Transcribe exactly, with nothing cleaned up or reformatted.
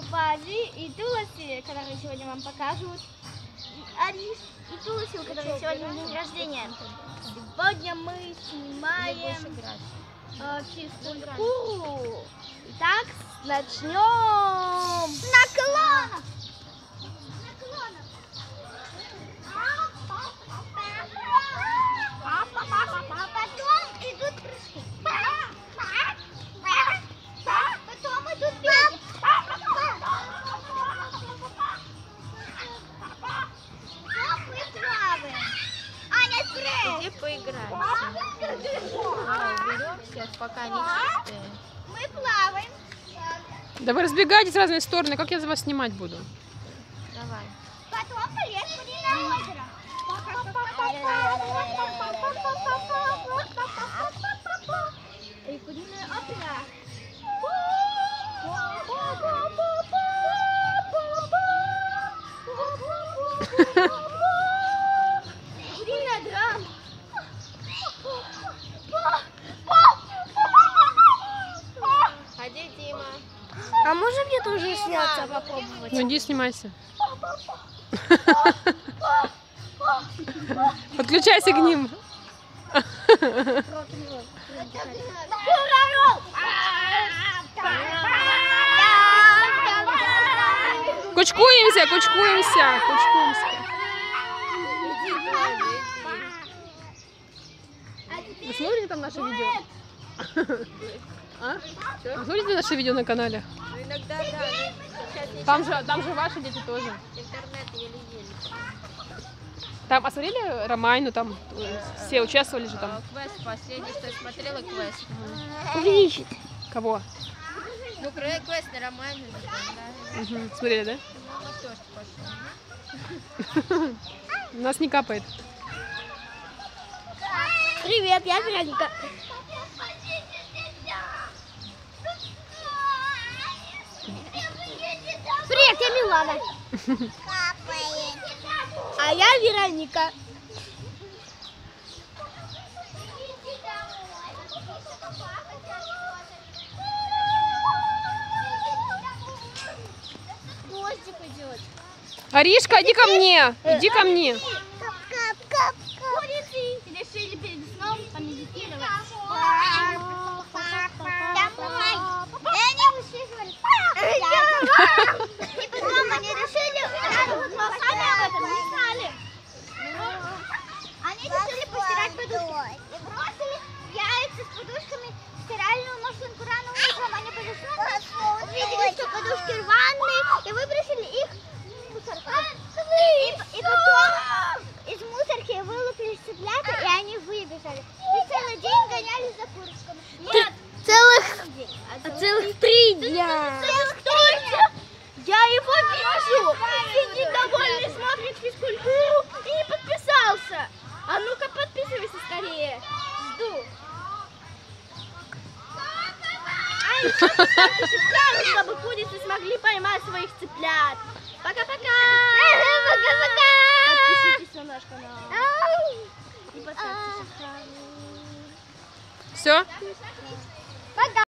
Бази и Туласи, которые сегодня вам покажут. Ариш и Туласи, у которых сегодня день рождения. Сегодня мы снимаем э, физкультуру. Итак, начнем. Наклон! Потом идут прыжки. Потом идут беги. Потом мы плаваем. Аня, стресс. Где поиграть? Беремся, пока не чистые. Мы плаваем. Да вы разбегаетесь в разные стороны, как я за вас снимать буду? Давай. Потом поехали на озеро. И куриная опера. Куриная драма. Ходи, Дима. А можно мне тоже сняться, попробовать? Ну иди снимайся. Подключайся к ним. Кучкуемся, кучкуемся, кучкуемся. Вы смотрите там наше видео? А? Вы смотрите наше видео на канале? Ну, иногда, да. Сейчас не Там же, там же ваши дети тоже. интернет еле-еле. Там, а смотрели Ромайну, там э, все участвовали же там. А, квест последний, что я смотрела, квест. Увеличить. Кого? Ну, квест на Романе, да. Угу. Смотрели, да? Ну, вот тоже пошел. У нас не капает. Привет, я Вероника. Привет, я Милана. А я Вероника. Дождик идет. Аришка, иди ко мне! Иди ко мне! Курицы решили перед сном помедитировать. Домой. И они услышали. И потом они решили, но сами об этом не знали. Они решили постирать подушки. И бросили яйца с подушками в стиральную машинку. Рано утром они подошли, увидели, что подушки рваные, и выбросили их в мусорку. И, и потом из мусорки вылупились цыплята, и они выбежали. И целый день гонялись за курочками. Нет, целых, а целых три дня. Целых три дня. Я его вижу. Сидит довольный, смотрит физкультуру и не подписался. А ну-ка подписывайся скорее. Жду. А еще подписывайся, чтобы курицы смогли поймать своих цыплят. Пока-пока. Пока-пока. Подпишитесь на наш канал. И поставьте шапку. Все? Пока.